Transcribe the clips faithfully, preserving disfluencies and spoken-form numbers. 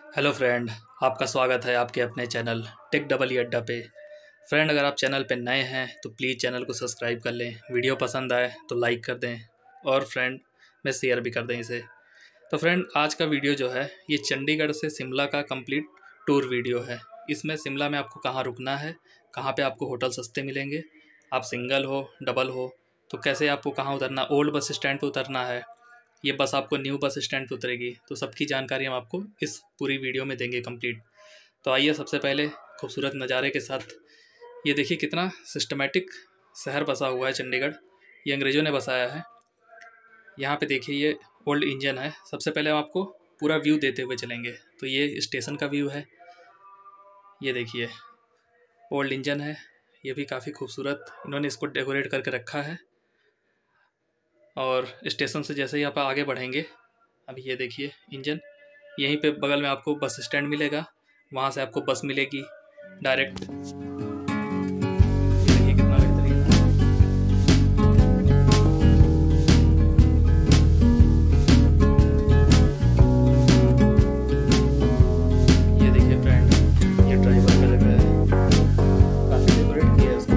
Hello friend, आपका स्वागत है आपके अपने चैनल टेक डबल ई अड्डा पे। फ्रेंड, अगर आप चैनल पे नए हैं तो प्लीज़ चैनल को सब्सक्राइब कर लें, वीडियो पसंद आए तो लाइक कर दें और फ्रेंड में शेयर भी कर दें इसे। तो फ्रेंड, आज का वीडियो जो है ये चंडीगढ़ से शिमला का कंप्लीट टूर वीडियो है। इसमें शिमला में आपको कहाँ रुकना है, कहाँ पे आपको होटल सस्ते मिलेंगे, आप सिंगल हो डबल हो तो कैसे आपको कहाँ उतरना, ओल्ड बस स्टैंड पे उतरना है, ये बस आपको न्यू बस स्टैंड पे उतरेगी, तो सबकी जानकारी हम आपको इस पूरी वीडियो में देंगे कंप्लीट। तो आइए सबसे पहले खूबसूरत नज़ारे के साथ ये देखिए कितना सिस्टमेटिक शहर बसा हुआ है चंडीगढ़। ये अंग्रेज़ों ने बसाया है। यहाँ पे देखिए ये ओल्ड इंजन है। सबसे पहले हम आपको पूरा व्यू देते हुए चलेंगे। तो ये स्टेशन का व्यू है, ये देखिए ओल्ड इंजन है, ये भी काफ़ी खूबसूरत इन्होंने इसको डेकोरेट करके रखा है। और स्टेशन से जैसे ही आप आगे बढ़ेंगे, अभी ये देखिए इंजन, यहीं पे बगल में आपको बस स्टैंड मिलेगा, वहाँ से आपको बस मिलेगी डायरेक्ट। ये देखिए कितना बेहतरीन। ये देखिए फ्रेंड, ये ड्राइवर का जगह है, काफ़ी डेकोरेट किया है इसको।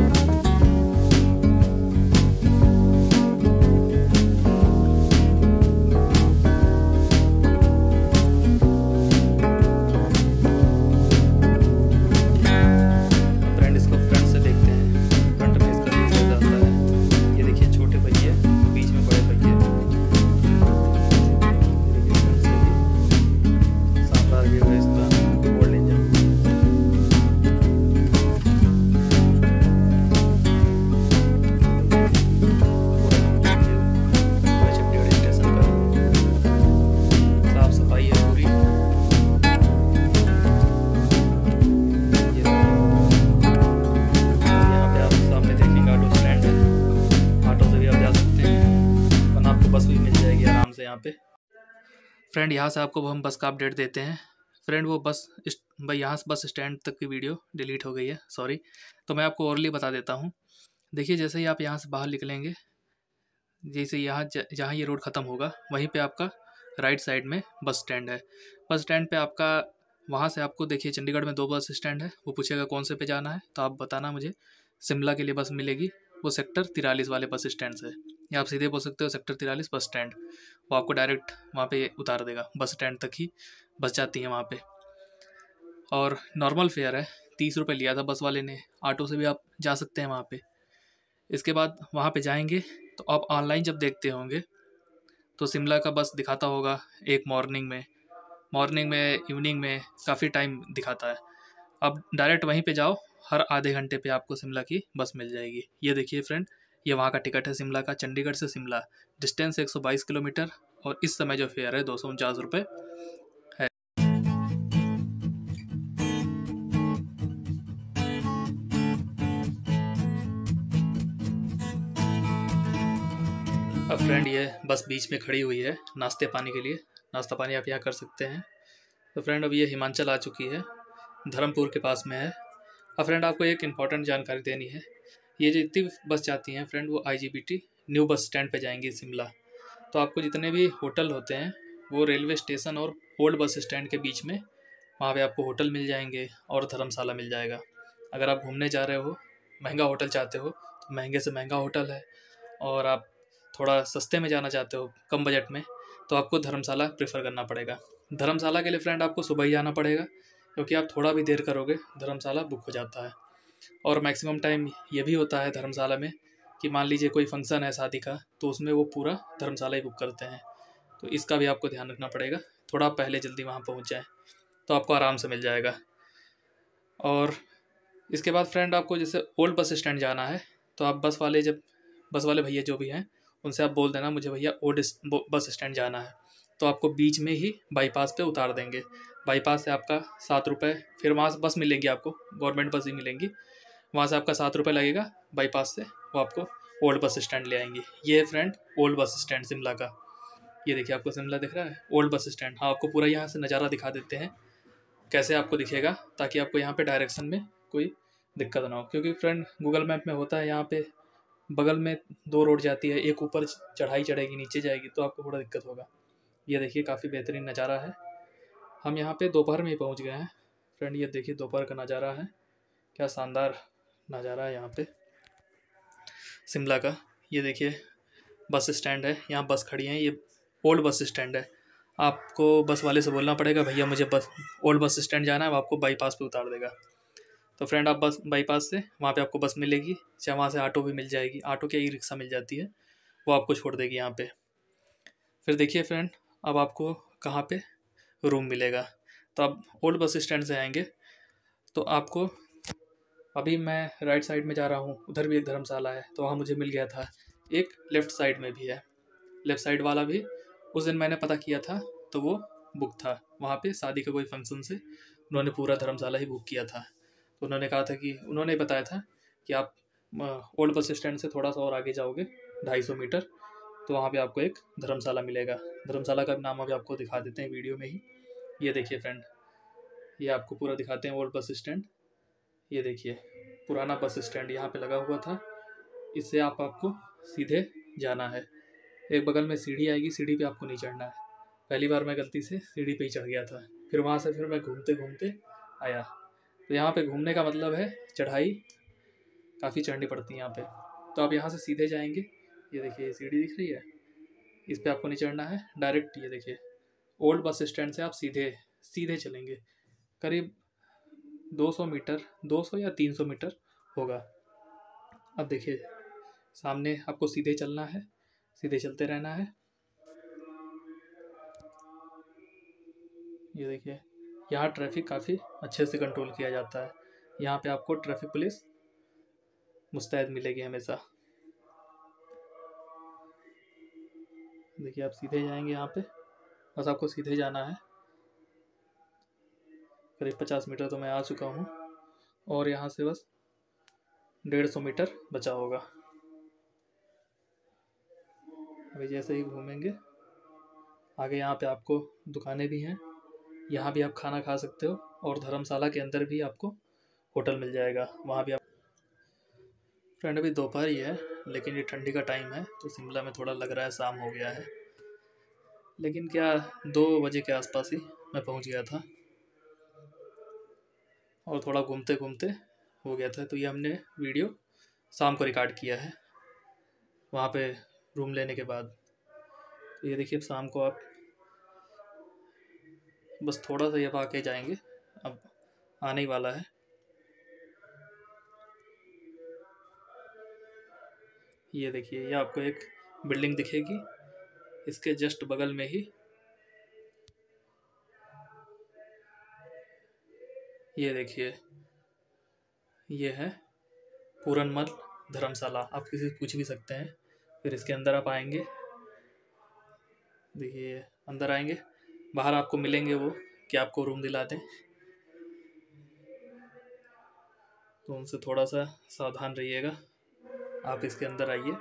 यहाँ पे फ्रेंड, यहाँ से आपको हम बस का अपडेट देते हैं। फ्रेंड वो बस भाई यहाँ से बस स्टैंड तक की वीडियो डिलीट हो गई है, सॉरी। तो मैं आपको ओरली बता देता हूँ। देखिए जैसे ही आप यहाँ से बाहर निकलेंगे, जैसे यहाँ जहाँ ये रोड ख़त्म होगा वहीं पे आपका राइट साइड में बस स्टैंड है। बस स्टैंड पे आपका, वहाँ से आपको देखिए चंडीगढ़ में दो बस स्टैंड है। वो पूछेगा कौन से पे जाना है तो आप बताना मुझे। शिमला के लिए बस मिलेगी वो सेक्टर तिरालीस वाले बस स्टैंड से, या आप सीधे बोल सकते हो सेक्टर तिरालीस बस स्टैंड। वो आपको डायरेक्ट वहाँ पे उतार देगा, बस स्टैंड तक ही बस जाती है वहाँ पे। और नॉर्मल फेयर है, तीस रुपये लिया था बस वाले ने। ऑटो से भी आप जा सकते हैं वहाँ पे। इसके बाद वहाँ पे जाएंगे तो आप ऑनलाइन जब देखते होंगे तो शिमला का बस दिखाता होगा एक मॉर्निंग में मॉर्निंग में इवनिंग में काफ़ी टाइम दिखाता है। अब डायरेक्ट वहीं पे जाओ, हर आधे घंटे पे आपको शिमला की बस मिल जाएगी। ये देखिए फ्रेंड, ये वहाँ का टिकट है शिमला का, चंडीगढ़ से शिमला, डिस्टेंस एक सौ बाईस किलोमीटर और इस समय जो फेयर है दो सौ उनचास रुपये है। अब फ्रेंड ये बस बीच में खड़ी हुई है नाश्ते पानी के लिए, नाश्ता पानी आप यहाँ कर सकते हैं। तो फ्रेंड अब ये हिमाचल आ चुकी है, धर्मपुर के पास में है। अब फ्रेंड आपको एक इम्पॉर्टेंट जानकारी देनी है। ये जितनी बस जाती हैं फ्रेंड वो आईजीबीटी न्यू बस स्टैंड पे जाएंगी शिमला। तो आपको जितने भी होटल होते हैं वो रेलवे स्टेशन और ओल्ड बस स्टैंड के बीच में, वहाँ पे आपको होटल मिल जाएंगे और धर्मशाला मिल जाएगा। अगर आप घूमने जा रहे हो, महंगा होटल चाहते हो तो महंगे से महंगा होटल है, और आप थोड़ा सस्ते में जाना चाहते हो कम बजट में तो आपको धर्मशाला प्रेफर करना पड़ेगा। धर्मशाला के लिए फ्रेंड आपको सुबह ही आना पड़ेगा, क्योंकि आप थोड़ा भी देर करोगे धर्मशाला बुक हो जाता है। और मैक्सिमम टाइम ये भी होता है धर्मशाला में कि मान लीजिए कोई फंक्शन है शादी का, तो उसमें वो पूरा धर्मशाला ही बुक करते हैं। तो इसका भी आपको ध्यान रखना पड़ेगा, थोड़ा पहले जल्दी वहाँ पहुँच जाए तो आपको आराम से मिल जाएगा। और इसके बाद फ्रेंड आपको जैसे ओल्ड बस स्टैंड जाना है तो आप बस वाले जब बस वाले भैया जो भी हैं उनसे आप बोल देना मुझे भैया ओल्ड बस स्टैंड जाना है, तो आपको बीच में ही बाईपास पे उतार देंगे। बाईपास से आपका सात रुपये, फिर वहाँ से बस मिलेंगी आपको, गवर्नमेंट बस ही मिलेंगी, वहाँ से आपका सात रुपये लगेगा बाईपास से, वो आपको ओल्ड बस स्टैंड ले आएंगी। ये है friend old bus stand Shimla का। ये देखिए आपको शिमला दिख रहा है, ओल्ड बस स्टैंड। हाँ, आपको पूरा यहाँ से नज़ारा दिखा देते हैं कैसे आपको दिखेगा, ताकि आपको यहाँ पे डायरेक्शन में कोई दिक्कत ना हो। क्योंकि फ्रेंड गूगल मैप में होता है यहाँ पे बगल में दो रोड जाती है, एक ऊपर चढ़ाई चढ़ेगी नीचे जाएगी तो आपको थोड़ा दिक्कत होगा। ये देखिए काफ़ी बेहतरीन नज़ारा है। हम यहाँ पे दोपहर में ही पहुँच गए हैं फ्रेंड। ये देखिए दोपहर का नज़ारा है, क्या शानदार नज़ारा है यहाँ पे शिमला का। ये देखिए बस स्टैंड है, यहाँ बस खड़ी है, ये ओल्ड बस स्टैंड है। आपको बस वाले से बोलना पड़ेगा भैया मुझे बस ओल्ड बस स्टैंड जाना है, वो आपको बाईपास पे उतार देगा। तो फ्रेंड आप बस बाईपास से वहाँ पे आपको बस मिलेगी, चाहे वहाँ से ऑटो भी मिल जाएगी, ऑटो क्या ई रिक्शा मिल जाती है, वो आपको छोड़ देगी यहाँ पे। फिर देखिए फ्रेंड अब आपको कहाँ पे रूम मिलेगा। तो आप ओल्ड बस स्टैंड से आएंगे तो आपको, अभी मैं राइट साइड में जा रहा हूँ, उधर भी एक धर्मशाला है, तो वहाँ मुझे मिल गया था। एक लेफ़्ट साइड में भी है, लेफ़्ट साइड वाला भी उस दिन मैंने पता किया था तो वो बुक था। वहाँ पे शादी का कोई फंक्शन से उन्होंने पूरा धर्मशाला ही बुक किया था। तो उन्होंने कहा था कि उन्होंने बताया था कि आप ओल्ड बस स्टैंड से थोड़ा सा और आगे जाओगे ढाई सौ मीटर, तो वहाँ पे आपको एक धर्मशाला मिलेगा। धर्मशाला का नाम अभी आपको दिखा देते हैं वीडियो में ही। ये देखिए फ्रेंड, ये आपको पूरा दिखाते हैं ओल्ड बस स्टैंड। ये देखिए पुराना बस स्टैंड यहाँ पे लगा हुआ था, इससे आप आपको सीधे जाना है। एक बगल में सीढ़ी आएगी, सीढ़ी पे आपको नहीं चढ़ना है। पहली बार मैं गलती से सीढ़ी पे ही चढ़ गया था, फिर वहाँ से फिर मैं घूमते घूमते आया। तो यहाँ पे घूमने का मतलब है चढ़ाई काफ़ी चढ़नी पड़ती है यहाँ पे। तो आप यहाँ से सीधे जाएंगे, ये देखिए ये सीढ़ी दिख रही है, इस पर आपको नहीं चढ़ना है, डायरेक्ट ये देखिए ओल्ड बस स्टैंड से आप सीधे सीधे चलेंगे। करीब दो सौ मीटर, दो सौ या तीन सौ मीटर होगा। अब देखिए सामने आपको सीधे चलना है, सीधे चलते रहना है। ये देखिए यहाँ ट्रैफिक काफ़ी अच्छे से कंट्रोल किया जाता है। यहाँ पे आपको ट्रैफिक पुलिस मुस्तैद मिलेगी हमेशा। देखिए आप सीधे जाएंगे यहाँ पे, बस आपको सीधे जाना है। करीब पचास मीटर तो मैं आ चुका हूँ और यहाँ से बस डेढ़ सौ मीटर बचा होगा। अभी जैसे ही घूमेंगे आगे, यहाँ पे आपको दुकानें भी हैं, यहाँ भी आप खाना खा सकते हो। और धर्मशाला के अंदर भी आपको होटल मिल जाएगा, वहाँ भी आप। फ्रेंड अभी दोपहर ही है, लेकिन ये ठंडी का टाइम है तो शिमला में थोड़ा लग रहा है शाम हो गया है। लेकिन क्या दो बजे के आसपास ही मैं पहुँच गया था और थोड़ा घूमते घूमते हो गया था। तो ये हमने वीडियो शाम को रिकॉर्ड किया है वहाँ पे रूम लेने के बाद। तो ये देखिए शाम को आप बस थोड़ा सा ये आके जाएंगे, अब आने ही वाला है। ये देखिए ये आपको एक बिल्डिंग दिखेगी, इसके जस्ट बगल में ही ये देखिए ये है पूरनमल धर्मशाला। आप किसी से पूछ भी सकते हैं। फिर इसके अंदर आप आएंगे, देखिए अंदर आएंगे, बाहर आपको मिलेंगे वो कि आपको रूम दिला दें, तो उनसे थोड़ा सा सावधान रहिएगा। आप इसके अंदर आइए।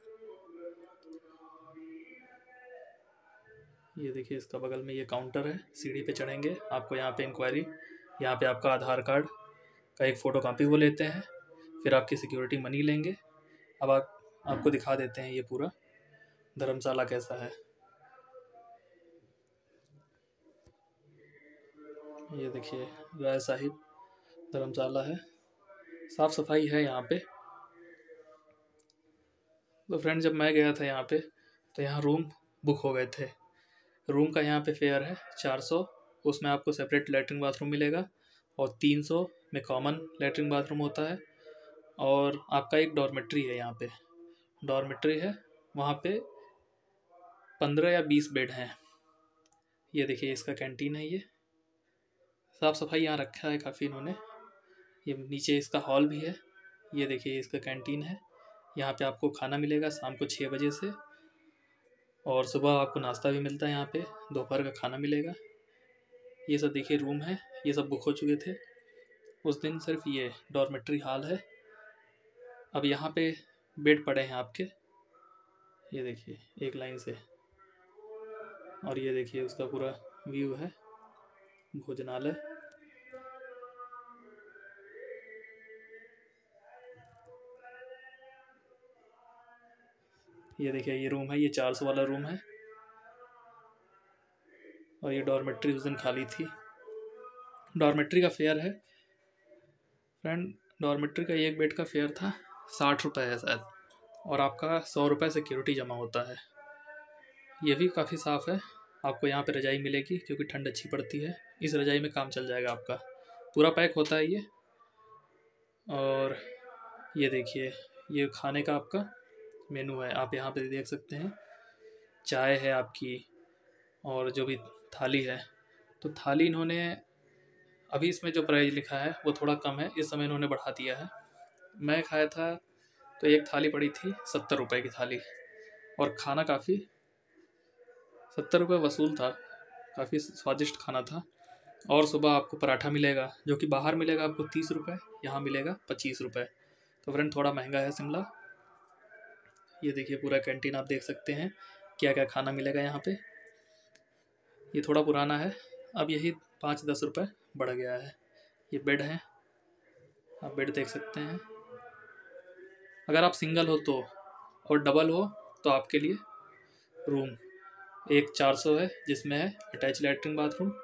ये देखिए इसका बगल में ये काउंटर है, सीढ़ी पे चढ़ेंगे आपको यहाँ पे इंक्वायरी, यहाँ पे आपका आधार कार्ड का एक फ़ोटो कॉपी वो लेते हैं, फिर आपकी सिक्योरिटी मनी लेंगे। अब आप आपको दिखा देते हैं ये पूरा धर्मशाला कैसा है। ये देखिए राय साहिब धर्मशाला है, साफ़ सफाई है यहाँ पे। तो फ्रेंड जब मैं गया था यहाँ पे तो यहाँ रूम बुक हो गए थे। रूम का यहाँ पे फेयर है चार सौ, उसमें आपको सेपरेट लेटरिन बाथरूम मिलेगा और तीन सौ में कॉमन लेटरिन बाथरूम होता है। और आपका एक डॉर्मेट्री है, यहाँ पे डॉर्मेट्री है, वहाँ पे पंद्रह या बीस बेड हैं। ये देखिए इसका कैंटीन है, ये साफ़ सफाई यहाँ रखा है काफ़ी इन्होंने। ये नीचे इसका हॉल भी है, ये देखिए इसका कैंटीन है। यहाँ पे आपको खाना मिलेगा शाम को छः बजे से, और सुबह आपको नाश्ता भी मिलता है यहाँ पे, दोपहर का खाना मिलेगा। ये सब देखिए रूम है, ये सब बुक हो चुके थे उस दिन, सिर्फ ये डॉर्मेट्री हॉल है। अब यहाँ पे बेड पड़े हैं आपके, ये देखिए एक लाइन से। और ये देखिए उसका पूरा व्यू है भोजनालय। ये देखिए ये रूम है, ये चार सौ वाला रूम है। और ये डॉर्मेट्री उस दिन खाली थी। डॉर्मेट्री का फेयर है फ्रेंड, डॉर्मेट्री का एक बेड का फेयर था साठ रुपये है शायद, और आपका सौ रुपये सिक्योरिटी जमा होता है। ये भी काफ़ी साफ़ है। आपको यहाँ पे रज़ाई मिलेगी क्योंकि ठंड अच्छी पड़ती है। इस रज़ाई में काम चल जाएगा आपका, पूरा पैक होता है ये। और ये देखिए, ये खाने का आपका मेनू है, आप यहाँ पे देख सकते हैं। चाय है आपकी, और जो भी थाली है, तो थाली इन्होंने अभी इसमें जो प्राइस लिखा है वो थोड़ा कम है, इस समय इन्होंने बढ़ा दिया है। मैं खाया था तो एक थाली पड़ी थी सत्तर रुपये की थाली, और खाना काफ़ी सत्तर रुपये वसूल था, काफ़ी स्वादिष्ट खाना था। और सुबह आपको पराठा मिलेगा, जो कि बाहर मिलेगा आपको तीस रुपये, यहाँ मिलेगा पच्चीस रुपये। तो फ्रेंड थोड़ा महंगा है शिमला। ये देखिए पूरा कैंटीन आप देख सकते हैं, क्या क्या खाना मिलेगा यहाँ पे। ये थोड़ा पुराना है, अब यही पाँच दस रुपये बढ़ गया है। ये बेड है, आप बेड देख सकते हैं। अगर आप सिंगल हो तो, और डबल हो तो आपके लिए रूम एक चार सौ है, जिसमें है अटैच लैट्रिन बाथरूम,